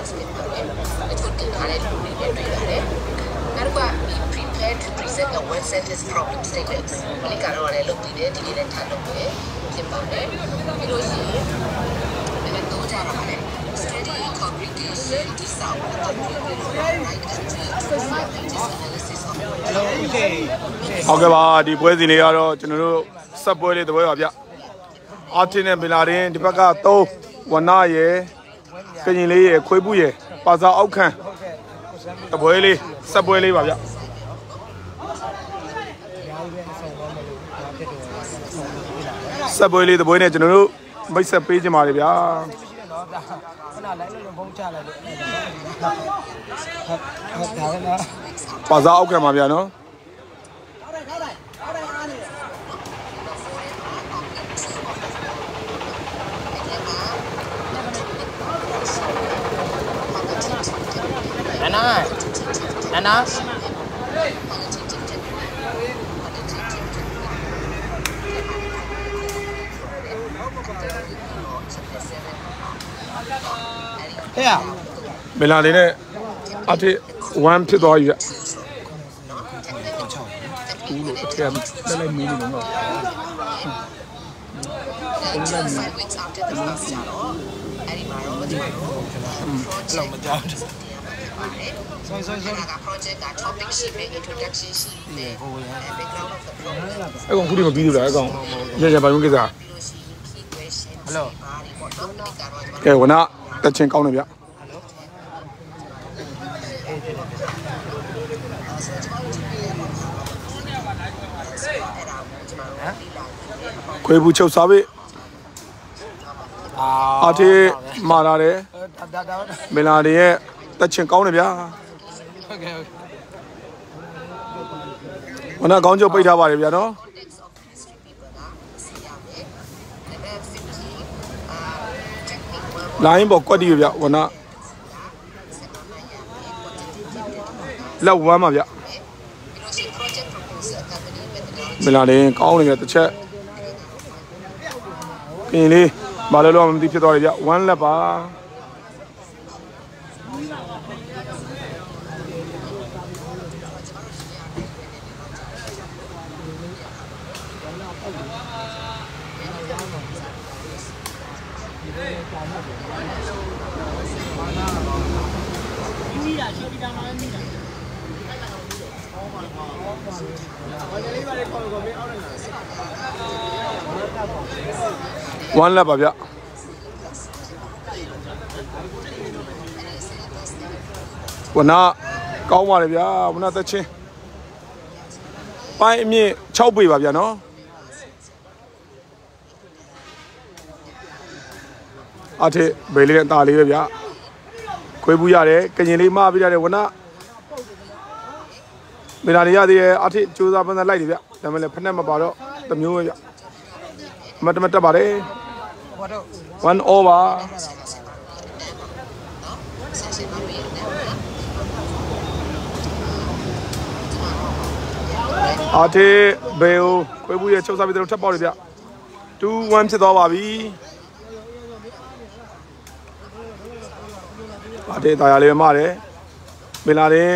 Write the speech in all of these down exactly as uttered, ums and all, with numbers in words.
basket ပါပဲအချို့တင်ထားတဲ့လူတွေနဲ့တွေ့ရတယ်နောက်တစ်ခါ be prepared to present a one sentence problem statement ဘယ်ကတော့လည်းလုပ်ပြီးတယ်ဒီနေ့လည်းထားလုပ်ပြီးဖြစ်ပါတယ်ပြီးလို့ရှိရင်ဘယ်လိုတော့ကြတာလဲ study congregation ဒီစာအုပ်ကို write analysis of hello okay ဟုတ်ကဲ့ပါဒီပွဲစဉ်လေးကတော့ကျွန်တော်တို့ဆက်ပွဲလေးတပွဲပါဗျအာတင်နဲ့ဘင်လာဒင်ဒီဘက်ကသုံးဝနာရယ်ကရင်လေးရယ်ခွေးပူရယ်ပါစာအောက်ခန့်တပွဲလေးဆက်ပွဲလေးပါဗျဆက်ပွဲလေးတပွဲနဲ့ကျွန်တော်တို့မိတ်ဆက်ပေးကြပါလေဗျာခဏလိုက်လို့ဘုံချလိုက်လို့ပါစာအောက်ခန့်ပါဗျာနော် Nana, Nana. Yeah. မလာလေးနဲ့အထက်oneဖြစ်သွားပြီဗျဘူးလို့အထက်လည်းလည်းမင်းနေတော့လောက်မကြောက်Sorry, sorry, sorry. Project, topic sheet, introduction sheet, background of the project. အဲ့ကောင်ခုဒီမပြီးဘူးလားအဲ့ကောင်ရရဘာလို့ကိစ္စ Hello. ကဲဝနာတချင်းကောင်းတယ်ဗျခွေးဘူးချုပ်စားပြီအာထေးမာလာတယ်မလာတဲ့ရဲ့တချင်းကောင်းတယ်ဗျာဟုတ်ကဲ့ဝနာကောင်းချုပ်ပိတ်ထားပါတယ်ဗျာနော်လိုင်းပေါ်ကွက်တီးဗျာဝနာလောက်ဝမ်းပါဗျာမလာရင်ကောင်းတယ်ဗျာတစ်ချက်ကင်းလေးမလာလို့မသိဖြစ်သွားတယ်ဗျာဝမ်းလက်ပါဝမ်းလက်ပါဗျဝနာကောင်းပါလေဗျာဝနာသက်ချင်းပိုင်းအမြင့်၆ပေပါဗျာနော်အထက်ဘေးလေးနဲ့တာလေးပဲဗျာခွေးဘူးရတယ်ကရင်လေးမပြီးရတယ်ဝနာမလာရသေးရဲ့အထက်စူးစမ်းပန်းလိုက်တယ်ဗျဒါပေမဲ့လည်းဖက်နဲ့မပါတော့တမျိုးပဲဗျမတ်မတ်တက်ပါတယ်one over အထေဘေယိုခွေးဘူးရဲ့ချုပ်စားပြီးတော့ထပ်ပေါက်တယ်ဗျtwo oneဖြစ်သွားပါပြီအထေတာရလေးမတယ်မလာတယ်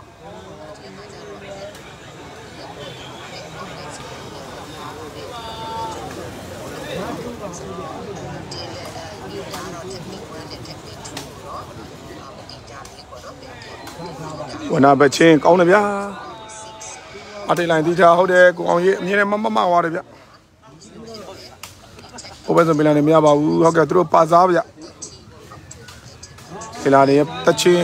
ဝနာဘချင်းကောင်းတယ်ဗျာအတေးလိုင်းတီးထားဟုတ်တယ်ကိုအောင်ကြီးအမြင်နဲ့မမမသွားတယ်ဗျဟိုဘက်ဆိုပင်လာနေမရပါဘူးဟုတ်ကဲ့သူတို့ပါစားဗျပင်လာနေတချင်း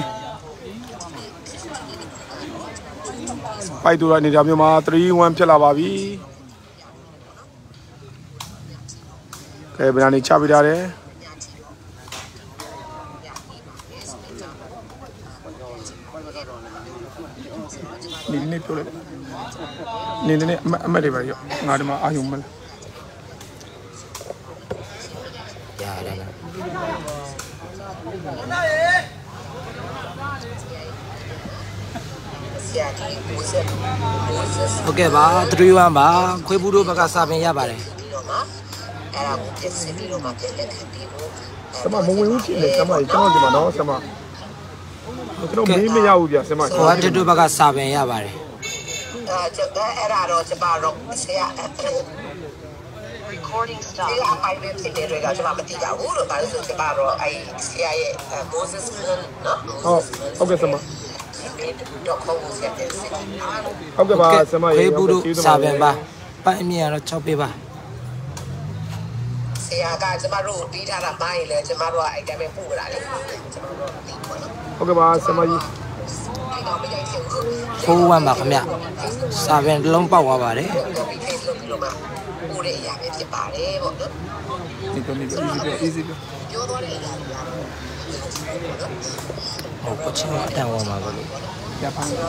ပိုက်တူရနေကြမျိုးမှာthree oneဖြစ်လာပါပြီကဲပင်လာနေချပေးထားတယ်နေနေပြောလိုက်နေနေအမအမတွေပါရောငါဒီမှာအာယုံမလားရတယ်လားဟုတ်ကဲ့ပါthree oneပါခွေးဘူးတို့ဘက်ကစာပင်ရပါတယ်အဲ့ဒါကိုပြစ်စစ်ပြီးတော့မှပြက်လက်ခံပြီးဖို့ဆမမဝင်ဘူးဖြစ်နေဆမကျွန်တော်ဒီမှာနော်ဆမကျွန်တော်မင်းမရဘူးဗျာဆင်မဟိုကတက်တို့ဘက်ကစာပင်ရပါတယ်အဲအဲ့ဒါတော့ကျမတို့ဆရာ recording stop ဒီအပိုင်းနဲ့ဖြစ်တဲ့တွေကကျွန်မမသိကြဘူးလို့ဘာလို့ဆိုကျမတို့အဲ့ဆရာရဲ့ Moses နော်ဟုတ်ဟုတ်ကဲ့ဆမတော့ခေါ်ဖို့ဆက်တယ်ဟုတ်ကဲ့ပါဆမရေဖေးဘူးတို့စာပင်ပါပိုင်းမြင်ရတော့၆ပေးပါဆရာကကျမတို့ပြီးထားတာမိုင်းလေကျမတို့ကအဲ့တိုင်းပဲပို့ကြတာလေကျမတို့ဒီပေါ့နော်ဟုတ်ကဲ့ပါဆမကြီးဖိုးဝမ်းပါခင်ဗျစာပင်တစ်လုံးပေါက်သွားပါတယ်ပို့တဲ့အရာပဲဖြစ်ပါတယ်ပေါ့နော်ဒီကနေ့ easy ပဲ easy ပဲပြောတော့တဲ့အရာတွေဟုတ်ကချင်းတန်ဝင်ပါလို့ရပါမယ်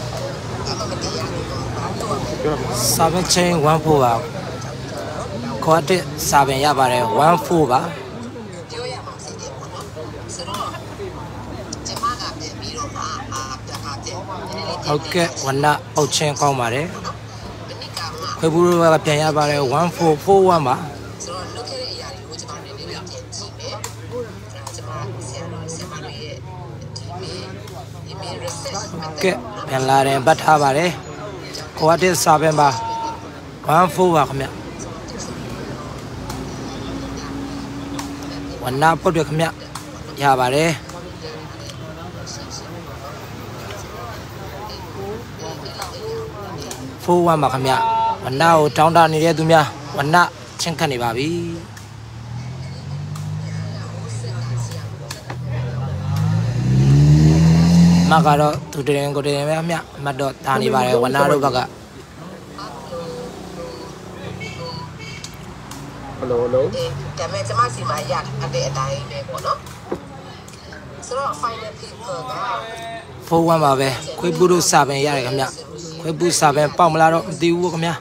စာပင်ချင်းone fourပါခေါ်တဲ့စာပင်ရပါတယ်one fourပါပြောရမှာစီတယ်ပေါ့နော်ဆိုတော့ကျမကပြန်ပြီးတော့မှအာပြတာတဲ့ဟုတ်ကဲ့ဝနပုတ်ချင်းကောင်းပါတယ်ခွေးဘူးတို့ကပြန်ရပါတယ်one four four oneပါဆိုတော့လုတ်ခဲ့တဲ့အရာတွေကိုကျမနည်းနည်းလေးပြန်ကြည့်မယ်အဲကျမဆရာတော်ဆရာမတွေရဲ့ဒီမေဒီမေ research ကဲပြန်လာတယ်ပတ်ထားပါတယ်ခေါ်တဲ့စာပင်ပါone fourပါခင်ဗျဝနပုတ်တယ်ခင်ဗျရပါတယ်four oneပါခင်ဗျဝနကိုတောင်းတနေတဲ့သူများဝနချင်းခတ်နေပါပြီမကတော့သူတရင်ကိုတရင်ပဲအမြအမတ်တော့တာနေပါတယ်ဝနတို့ဘက်ကဟယ်လိုဟယ်လိုဒါပေမဲ့ကျမစီမှာရတဲ့အတိုင်းပဲပေါ့နော်ဆိုတော့ final paper က four oneပါပဲခွေးပူတို့စာပင်ရတယ်ခင်ဗျခွေးပူစာပင်ပေါက်မလားတော့မသိဘူးခင်ဗျ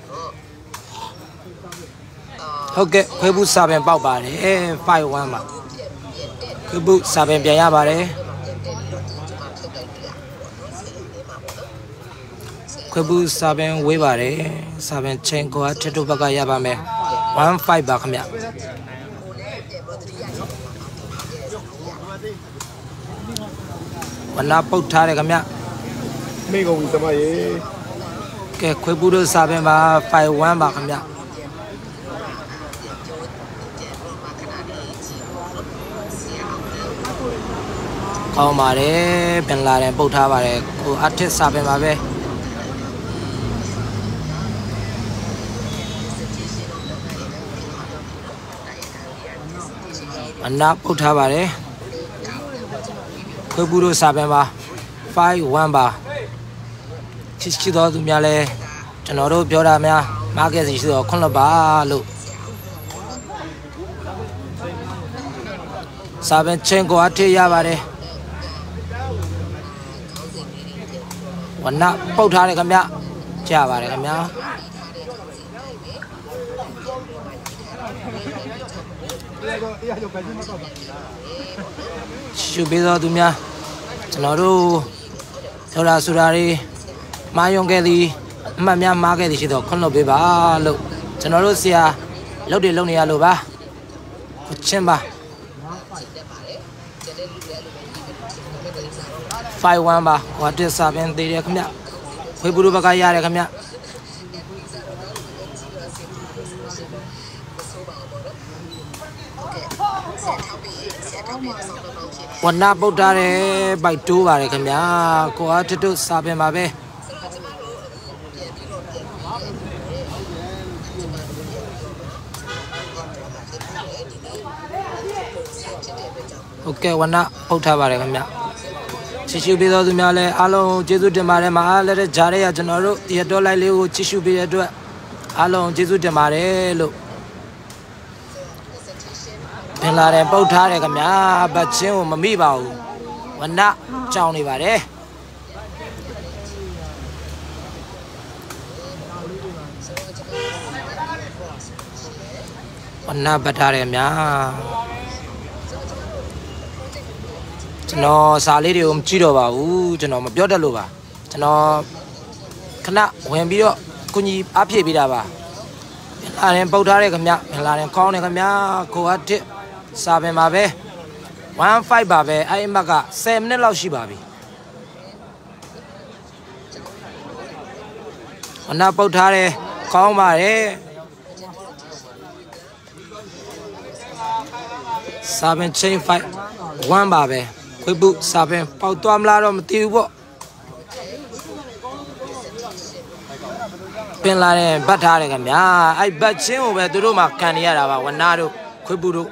ဟုတ်ကဲ့ခွေးပူစာပင်ပေါက်ပါတယ်five oneပါခွေးပူစာပင်ပြန်ရပါတယ်ခွေးပူစာပင်ဝေးပါတယ်စာပင်ချင်းကိုထက်တို့ဘက်ကရပါမယ်one fiveပါခင်ဗျဝနပုတ်ထားတယ်ခင်ဗျမိကုန်ပြီဆမရေကဲခွေးပူတို့စာပင်ပါfive oneပါခင်ဗျကောင်းပါတယ်ပြန်လာတယ်ပုတ်ထားပါတယ်ကိုအထက်စာပင်ပါပဲအနာပုတ်ထားပါတယ်ခွေးပူတို့စာပင်ပါfive oneပါချစ်ချစ်တော်သူများလဲကျွန်တော်တို့ပြောတာများမားကက်စီရှိတော့ခွန်းလပါလို့စာပင်ချင်းကိုအထည့်ရပါတယ်ဝနပုတ်ထားတယ်ခင်ဗျကြပါတယ်ခင်ဗျာရှုပေးတော်သူများကျွန်တော်တို့ထော်လာဆူရာတွေမာယုံခဲ့သည်အမှတ်များမားခဲ့သည်ရှိတော့ခွန်းလုပ်ပေးပါလို့ကျွန်တော်တို့ဆရာလုပ်တယ်လုပ်နေရလို့ပါခုချင်းပါfive oneပါဟိုတက်စာပင်သေးတယ်ခင်ဗျခွေးပူတို့ဘက်ကရတယ်ခင်ဗျဝနပုတ်ထားတယ်ဘိုက်တိုးပါတယ်ခင်ဗျာကိုအားတတုစာပင်ပါပဲโอเคဝနပုတ်ထားပါတယ်ခင်ဗျချစ်ရှုပေးတော်သူများလည်းအားလုံးကျေးဇူးတင်ပါတယ်မအားလည်းတဲ့ဂျားရဲကကျွန်တော်တို့ဒီတော့လိုက်လေးကိုချစ်ရှုပေးတဲ့အတွက်အားလုံးကျေးဇူးတင်ပါတယ်လို့ပင်လာတယ်ပုတ်ထားတယ်ခင်ဗျာဘတ်ချင်းကိုမမိပါဘူးဝနကြောင်နေပါတယ်ဝနဘတ်ထားတယ်များကျွန်တော်စာလေးတွေကိုမကြည့်တော့ပါဘူးကျွန်တော်မပြောတတ်လို့ပါကျွန်တော်ခဏဝင်ပြီးတော့ကုညီအားဖြည့်ပေးတာပါလာရင်ပုတ်ထားတဲ့ခင်ဗျလာရင်ကောင်းတယ်ခင်ဗျကိုအတစ်စာပင်ပါပဲone fiveပါပဲအဲ့အမကtenမိနစ်လောက်ရှိပါပြီဝနာပုတ်ထားတယ်ကောင်းပါတယ်စာပင် chain five one ပါပဲခွေးပုစာပင်ပေါက်သွားမလားတော့မသိဘူးပေါ့ပင်လာတယ်ဗတ်ထားတယ်ခင်ဗျာအဲ့ဗတ်ချင်းကိုပဲသူတို့မှခံနေရတာပါဝနာတို့ခွေးပုတို့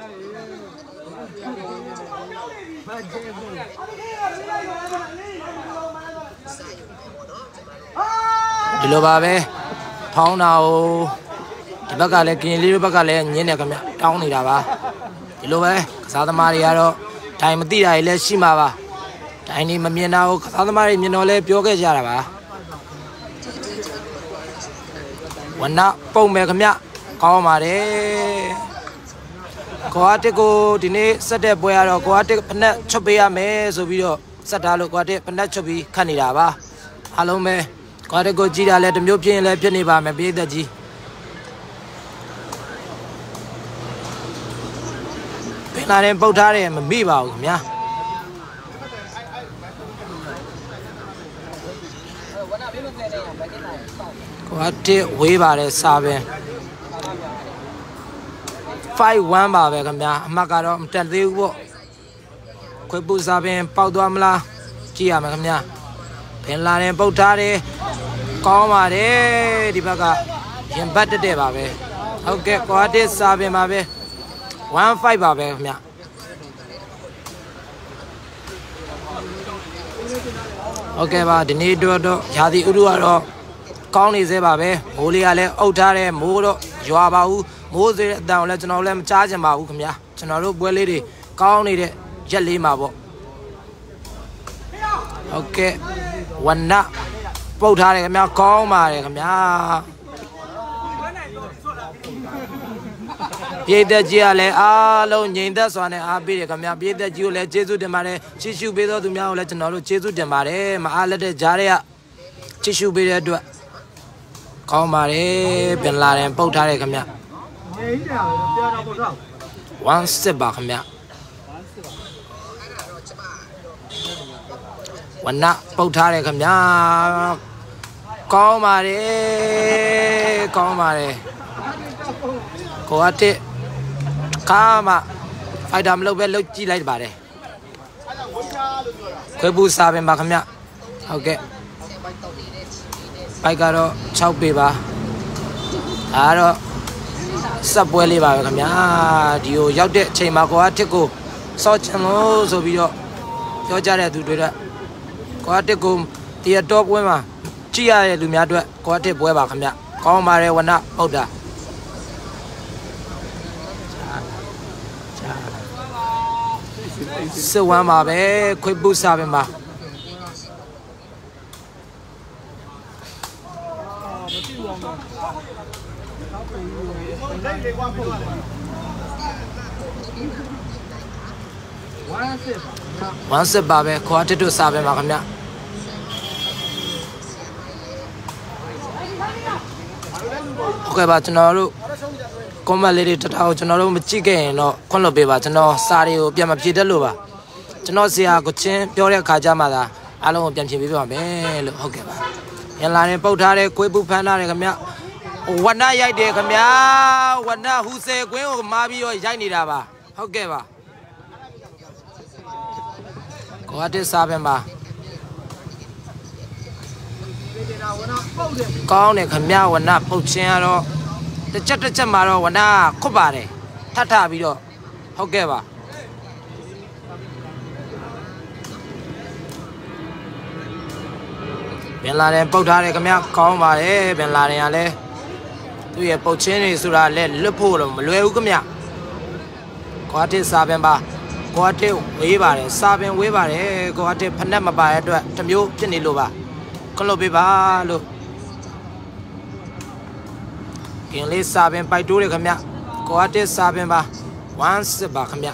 ဒီလိုပါပဲဖောင်းတာကိုဒီဘက်ကလည်းကင်လေးတို့ဘက်ကလည်းညင်းနေခင်ဗျတောင်းနေတာပါဒီလိုပဲကစားသမားတွေကတော့ဒိုင်မသိတာတွေလည်းရှိမှာပါဒိုင်နေမမြင်တာကိုကစားသမားတွေမြင်တော့လဲပြောခဲ့ကြတာပါဝနာပုံမယ်ခင်ဗျကောင်းပါတယ်ကိုအားတစ်ကိုဒီနေ့စက်တဲ့ပွဲရတော့ကိုအားတစ်ဖက်ချွတ်ပေးရမယ်ဆိုပြီးတော့စက်ထားလို့ကိုအားတစ်ဖက်ချွတ်ပြီးခတ်နေတာပါအားလုံးပဲကိုအားတစ်ကိုကြည့်တာလဲတမျိုးပြင်းလဲဖြစ်နေပါမယ်ပြည်သက်ကြီးပင်လာတယ်ပုတ်ထားတယ်မမိပါဘူးခင်ဗျာကိုအားတစ်ဝေးပါတယ်စာပင်five one ပါပဲခင်ဗျာအမှတ်ကတော့မတက်သေးဘူးပေါ့ခွေးပူစာပင်ပေါက်သွားမလားကြည့်ရမယ်ခင်ဗျာပင်လာတယ်ပုတ်ထားတယ်ကောင်းပါတယ်ဒီဘက်ကရင်ဘတ်တက်တယ်ပါပဲဟုတ်ကဲ့ကွာတစ်စာပင်ပါပဲone fiveပါပဲခင်ဗျာဟုတ်ကဲ့ပါဒီနေ့တော့တော့ရာသီဥတုကတော့ကောင်းနေသေးပါပဲမိုးလေးကလည်းအုပ်ထားတယ်မိုးတော့ရွာပါဘူးမိုးစေးတဲ့အတန်ကိုလည်းကျွန်တော်လည်းမကြားချင်ပါဘူးခင်ဗျာကျွန်တော်တို့ပွဲလေးတွေကောင်းနေတဲ့ရက်လေးမှာပေါ့ဟုတ်ကဲ့ဝနပုတ်ထားတယ်ခင်ဗျာကောင်းပါတယ်ခင်ဗျာပြည်သက်ကြီးကလည်းအားလုံးငြိမ်သက်စွာနဲ့အားပေးတယ်ခင်ဗျာပြည်သက်ကြီးကိုလည်းကျေးဇူးတင်ပါတယ်ချီးရှုပေးသောသူများကိုလည်းကျွန်တော်တို့ကျေးဇူးတင်ပါတယ်မအားလက်တဲ့ကြားတွေကချီးရှုပေးတဲ့အတွက်ကောင်းပါတယ်ပြန်လာတယ်ပုတ်ထားတယ်ခင်ဗျာone sixပါခင်ဗျာဝနပုတ်ထားတယ်ခင်ဗျာကောင်းပါတယ်ကောင်းပါတယ်ကိုအတစ်ခါမှဖိုက်တာမလုပ်ပဲလုပ်ကြည့်လိုက်ပါတယ်ခွေးပူစာပင်ပါခင်ဗျဟုတ်ကဲ့ဖိုက်ကတော့၆ပေပါဒါတော့စက်ပွဲလေးပါပဲခင်ဗျာဒီကိုရောက်တဲ့အချိန်မှာကိုအတစ်ကိုစောချင်လို့ဆိုပြီးတော့ပြောကြတဲ့သူတွေတော့ကိုအတစ်ကိုဒီတော့ပွဲမှာကြည့်ရတဲ့လူများအတွက်ကိုအတစ်ပွဲပါခင်ဗျကောင်းပါတယ်ဝနဟုတ်တာစစ်ဝမ်းပါပဲခွေးပုစာပင်ပါone sixပါပဲခွာတစ်တို့စာပင်ပါခင်ဗျဟုတ်ကဲ့ပါကျွန်တော်တို့ကွန်မန့်လေးတွေတထားကိုကျွန်တော်တို့မကြည့်ခဲ့ရင်တော့ခွင့်လွှတ်ပေးပါကျွန်တော်စာတွေကိုပြန်မဖြေတတ်လို့ပါကျွန်တော်ဆရာကိုချင်းပြောတဲ့အခါကျမှသာအားလုံးကိုပြန်ဖြေပေးပါမယ်လို့ဟုတ်ကဲ့ပါရန်လာနေပုတ်ထားတဲ့ခွေးပူဖမ်းထားတယ်ခင်ဗျဝနရိုက်တယ်ခင်ဗျဝနဟူဆယ်ကွင်းကိုမာပြီးတော့ရိုက်နေတာပါဟုတ်ကဲ့ပါကိုအတစ်စာပင်ပါကောင်းတယ်ခင်ဗျဝနပုတ်ချင်းကတော့တစ်ချက်တစ်ချက်မှာတော့ဝနခွတ်ပါတယ်ထထပြီးတော့ဟုတ်ကဲ့ပါပင်လာတယ်ပုတ်ထားတယ်ခင်ဗျကောင်းပါတယ်ပင်လာတယ်ကလည်းသူ့ရဲ့ပုတ်ချင်းတွေဆိုတာလည်းလွတ်ဖို့တော့မလွယ်ဘူးခင်ဗျကိုအတစ်စာပင်ပါကိုအတစ်ဝေးပါတယ်စာပင်ဝေးပါတယ်ကိုအတစ်ဖက်နဲ့မပါတဲ့အတွက်တမျိုးဖြစ်နေလို့ပါခွင့်လွှတ်ပေးပါလို့ကင်လေးစာပင်ပိုက်တိုးတယ်ခင်ဗျကိုအတစ်စာပင်ပါone sixပါခင်ဗျ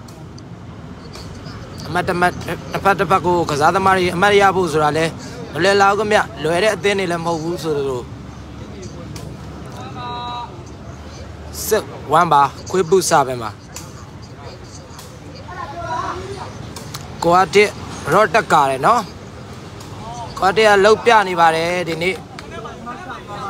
အမတ်တမတ်တစ်ဖက်တစ်ဖက်ကိုကစားသမားတွေအမတ်ရဖို့ဆိုတာလဲမလွယ်လောက်ခင်ဗျလွယ်တဲ့အသင်းတွေလည်းမဟုတ်ဘူးဆိုလို့six oneပါခွေးပုစာပင်ပါကိုအတစ်ရော့တက်ကားတယ်နော်ကိုအတစ်ကလှုပ်ပြနေပါတယ်ဒီနေ့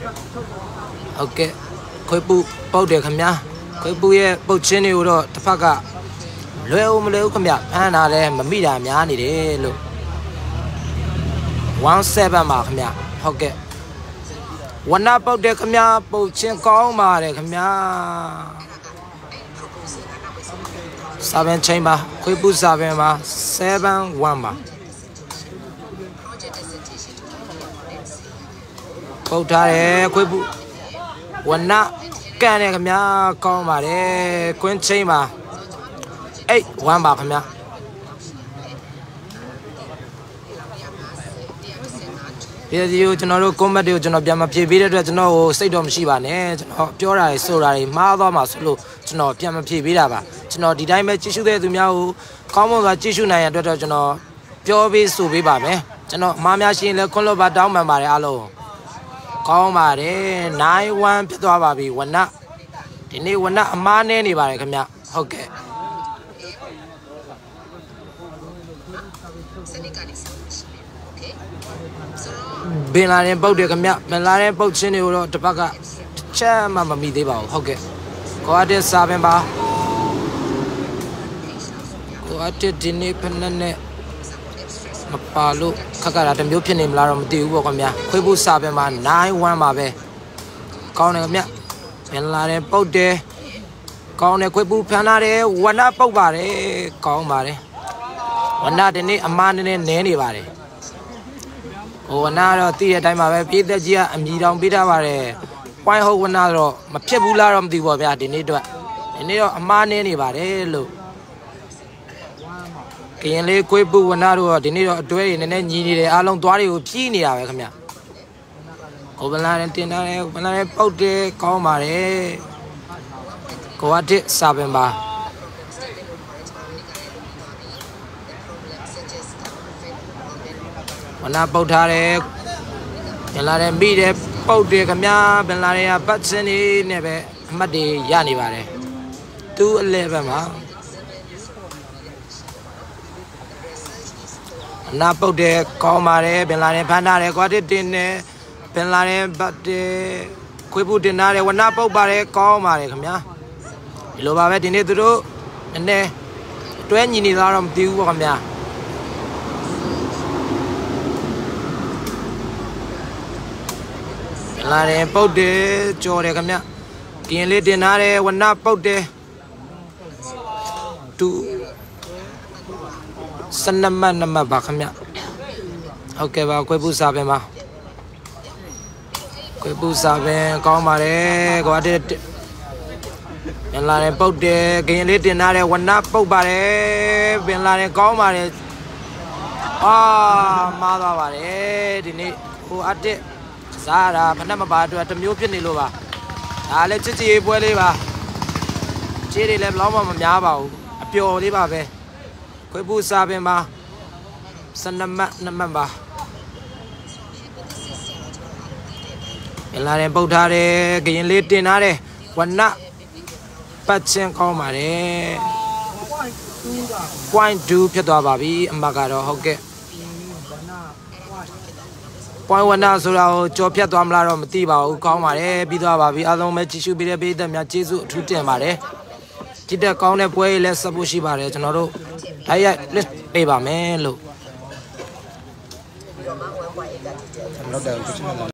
ok khối bu bao để khám nhá khối bu ye bao trên này rồi tập phát cả leo mà leo khám nhá anh nào đây mà mi làm nhá này đấy luôn one seven mà khám nhá okวันน่ะปุ๊บเด็กขมยาปุ๊บเชียงก้องมาเด็กขมยาseven chain มาคุยปุ๊บ seven มา seven one มาปุ๊บท่าเด็กคุยปุ๊บวันน่ะแกเนี่ยขมยาก้องมาเด็กคุย chain มา eight one มาขมยาเดี๋ยวကျွန်တော်တို့ comment တွေကိုကျွန်တော်ပြန်မဖြေပေးတဲ့အတွက်ကျွန်တော်ကိုစိတ်တော့မရှိပါနဲ့ကျွန်တော်ပြောတာတွေဆိုတာတွေမှားသွားမှာဆိုလို့ကျွန်တော်ပြန်မဖြေပေးတာပါကျွန်တော်ဒီတိုင်းပဲကြည့်ရှုတဲ့သူများကိုကောင်းမွန်စွာကြည့်ရှုနိုင်ရတဲ့အတွက်ကျွန်တော်ပြောပေးဆိုပေးပါမယ်ကျွန်တော်အမှားများရှိရင်လည်းခွန်းလို့ပါတောင်းပန်ပါတယ်အားလုံးကောင်းပါတယ်nine oneဖြစ်သွားပါပြီဝနဒီနေ့ဝနအမှားနေနေပါတယ်ခင်ဗျဟုတ်ကဲ့ဘင်လာရင်ပုတ်တယ်ခင်ဗျဘင်လာရင်ပုတ်ချင်းတွေကိုတော့တစ်ပတ်ကချက်မှမမိသေးပါဘူးဟုတ်ကဲ့ကိုအတက်စာပင်ပါကိုအတက်ဒီနေ့ဖက်နဲ့မပါလို့ခက်ခါတာတစ်မျိုးဖြစ်နေမလားတော့မသိဘူးပေါ့ခင်ဗျခွေးဖို့စာပင်ပါnine oneပါပဲကောင်းတယ်ခင်ဗျဘင်လာရင်ပုတ်တယ်ကောင်းတယ်ခွေးဖို့ဖန်လာတယ်ဝနပုတ်ပါတယ်ကောင်းပါတယ်ဝနဒီနေ့အမားနည်းနည်းနဲနေပါတယ်ဟိုဝနာတော့တည့်တဲ့အတိုင်းမှာပဲပြည်သက်ကြီးကအမြည်တောင်ပေးထားပါတယ်။ point ဟုတ်ဝနာတော့မဖြစ်ဘူးလားတော့မသိဘူးပေါ့ဗျာဒီနေ့တော့ဒီနေ့တော့အမားနေနေပါတယ်လို့ကရင်လေးကိုပုဝနာတို့တော့ဒီနေ့တော့အတွဲတွေနည်းနည်းညီနေတယ်အားလုံးသွားတွေကိုဖြီးနေတာပဲခင်ဗျ။ကိုဗလာနဲ့တင်ထားတယ်ကိုဗလာနဲ့ပုတ်တယ်ကောင်းပါတယ်။ကိုအတစ်စာပင်ပါဝနာပုတ်ထားတယ်ဘင်လာတယ်မိတယ်ပုတ်တယ်ခမဘင်လာတယ်ကပတ်စင်းနေနဲ့ပဲအမှတ်တွေရနေပါတယ်two elevenမှာနာပုတ်တယ်ကောင်းပါတယ်ဘင်လာတယ်ဖမ်းထားတယ်ကွာတစ်တင်တယ်ဘင်လာတယ်ပတ်တယ်ခွေးပုတင်ထားတယ်ဝနာပုတ်ပါတယ်ကောင်းပါတယ်ခမဒီလိုပါပဲဒီနေ့သူတို့နည်းနည်းတွဲညီနေသားတော့မသိဘူးပေါ့ခမလာတယ်ပုတ်တယ်ကြော်တယ်ခင်ဗျကရင်လေးတင်ထားတယ်ဝနပုတ်တယ်တူစနမနမပါခင်ဗျဟုတ်ကဲ့ပါခွေးပူစာပင်ပါခွေးပူစာပင်ကောင်းပါတယ်ကွာတဲ့ပင်လာတယ်ပုတ်တယ်ကရင်လေးတင်ထားတယ်ဝနပုတ်ပါတယ်ပင်လာတယ်ကောင်းပါတယ်အာမားသွားပါတယ်ဒီနေ့ဟိုအတက်စားတာဖက်မပါအတွက်တစ်မျိုးဖြစ်နေလို့ပါဒါလည်းချစ်ချစ်ပွဲလေးပါခြေတွေလည်းဘလောက်မှမများပါဘူးအပျော်လေးပါပဲခွေးပူစာပင်ပါစနမနမပါအလာရင်ပုတ်ထားတယ်ကရင်လေးတင်ထားတယ်ဝနပတ်ချင်းကောင်းပါတယ် point two ဖြစ်သွားပါပြီအမကတော့ဟုတ်ကဲ့point ဝနာဆိုတာကိုကြော်ဖြတ်သွားမလားတော့မသိပါဘူးကောင်းပါတယ်ပြီးသွားပါပြီအားလုံးပဲကြည့်ရှုပေးတဲ့ပြည်သက်များကျေးဇူးအထူးတင်ပါတယ်ကြည့်တဲ့ကောင်းတဲ့ပွဲလေးလည်းဆက်ဖို့ရှိပါတယ်ကျွန်တော်တို့တိုက်ရိုက် list ပေးပါမယ်လို့